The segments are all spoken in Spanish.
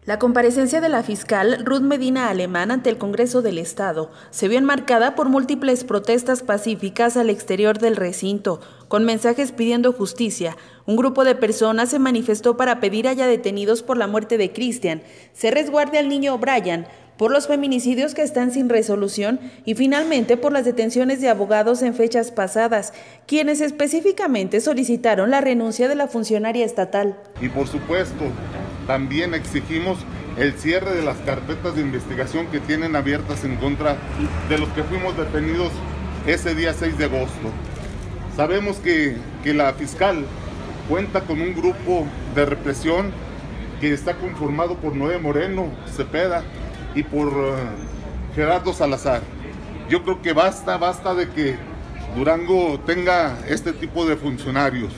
La comparecencia de la fiscal Ruth Medina Alemán ante el Congreso del Estado se vio enmarcada por múltiples protestas pacíficas al exterior del recinto, con mensajes pidiendo justicia. Un grupo de personas se manifestó para pedir haya detenidos por la muerte de Cristian, se resguarde al niño Brian, por los feminicidios que están sin resolución y finalmente por las detenciones de abogados en fechas pasadas, quienes específicamente solicitaron la renuncia de la funcionaria estatal. Y por supuesto, también exigimos el cierre de las carpetas de investigación que tienen abiertas en contra de los que fuimos detenidos ese día 6 de agosto. Sabemos que la fiscal cuenta con un grupo de represión que está conformado por Noé Moreno Cepeda y por Gerardo Salazar. Yo creo que basta de que Durango tenga este tipo de funcionarios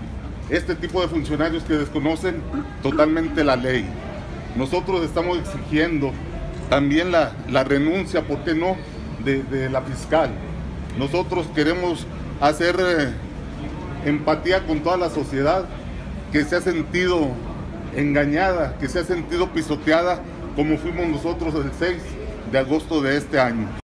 que desconocen totalmente la ley. Nosotros estamos exigiendo también la renuncia, ¿por qué no?, de la fiscal. Nosotros queremos hacer empatía con toda la sociedad que se ha sentido engañada, que se ha sentido pisoteada, como fuimos nosotros el 6 de agosto de este año.